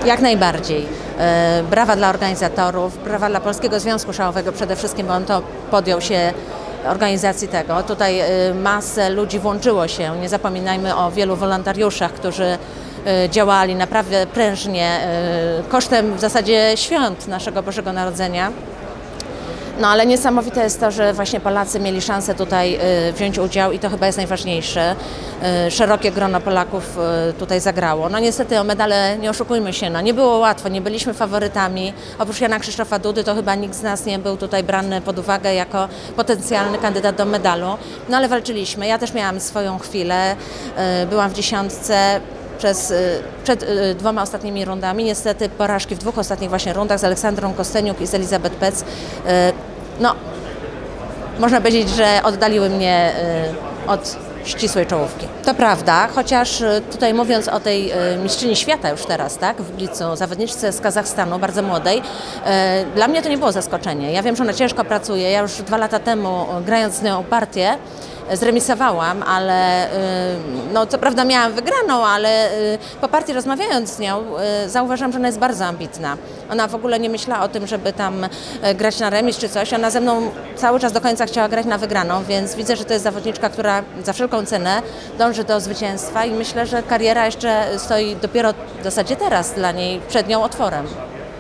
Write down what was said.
Jak najbardziej. Brawa dla organizatorów, brawa dla Polskiego Związku Szachowego przede wszystkim, bo on to podjął się organizacji tego. Tutaj masę ludzi włączyło się. Nie zapominajmy o wielu wolontariuszach, którzy działali naprawdę prężnie, kosztem w zasadzie świąt naszego Bożego Narodzenia. No ale niesamowite jest to, że właśnie Polacy mieli szansę tutaj wziąć udział i to chyba jest najważniejsze. Szerokie grono Polaków tutaj zagrało. No niestety o medale nie oszukujmy się, no nie było łatwo, nie byliśmy faworytami. Oprócz Jana Krzysztofa Dudy to chyba nikt z nas nie był tutaj brany pod uwagę jako potencjalny kandydat do medalu. No ale walczyliśmy, ja też miałam swoją chwilę, byłam w dziesiątce. Przed dwoma ostatnimi rundami, niestety porażki w dwóch ostatnich właśnie rundach z Aleksandrą Kosteniuk i z Elizabeth Pec, no można powiedzieć, że oddaliły mnie od ścisłej czołówki. To prawda, chociaż tutaj mówiąc o tej mistrzyni świata już teraz, tak, w blicu, zawodniczce z Kazachstanu, bardzo młodej, dla mnie to nie było zaskoczenie. Ja wiem, że ona ciężko pracuje, ja już 2 lata temu grając z nią partię, zremisowałam, ale no co prawda miałam wygraną, ale po partii rozmawiając z nią zauważyłam, że ona jest bardzo ambitna. Ona w ogóle nie myślała o tym, żeby tam grać na remis czy coś. Ona ze mną cały czas do końca chciała grać na wygraną, więc widzę, że to jest zawodniczka, która za wszelką cenę dąży do zwycięstwa i myślę, że kariera jeszcze stoi dopiero w zasadzie teraz dla niej przed nią otworem.